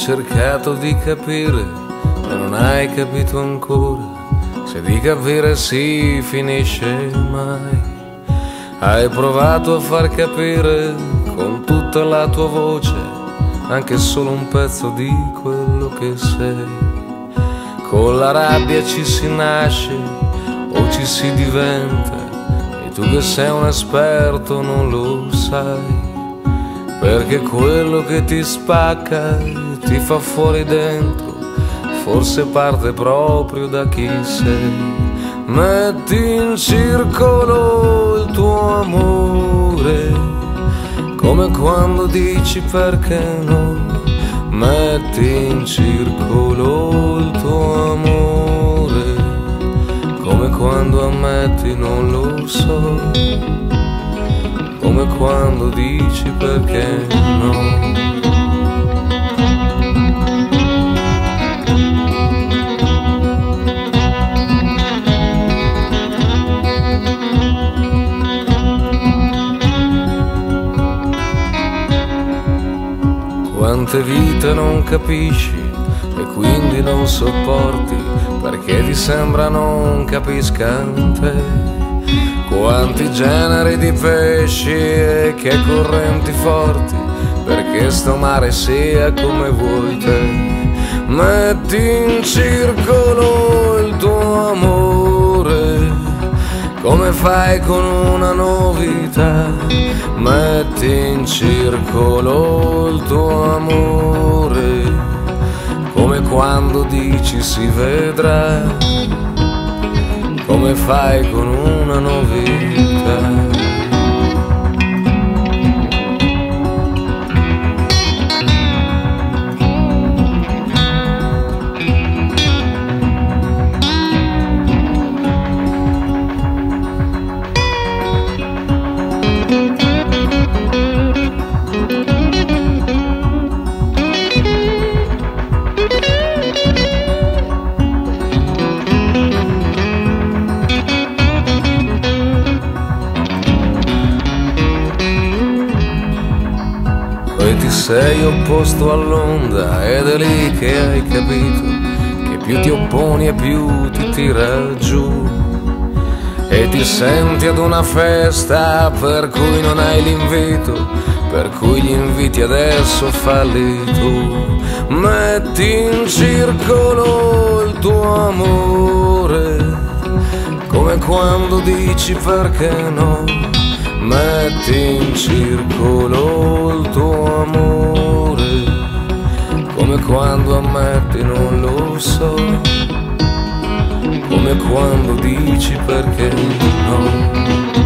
cercato di capire e non hai capito ancora, se di capire si finisce mai. Hai provato a far capire con tutta la tua voce anche solo un pezzo di quello che sei. Con la rabbia ci si nasce o ci si diventa, e tu che sei un esperto non lo sai, perché quello che ti spacca ti fa fuori dentro, forse parte proprio da chi sei. Metti in circolo il tuo amore, come quando dici perché no. Metti in circolo il tuo amore, come quando ammetti non lo so, come quando dici perché no. Quante vite non capisci e quindi non sopporti, perché ti sembra non capiscano te. Quanti generi di pesci e che correnti forti, perché sto mare sia come vuoi te. Metti in circolo il tuo amore, come fai con una novità. Metti in circolo il tuo amore, come quando dici si vedrà, come fai con una novità. Poi ti sei opposto all'onda ed è lì che hai capito che più ti opponi e più ti tira giù. E ti senti ad una festa per cui non hai l'invito, per cui gli inviti adesso falli tu. Metti in circolo il tuo amore, come quando dici perché no. Metti in circolo il tuo amore, come quando ammetti non lo so, come quando dici perché no.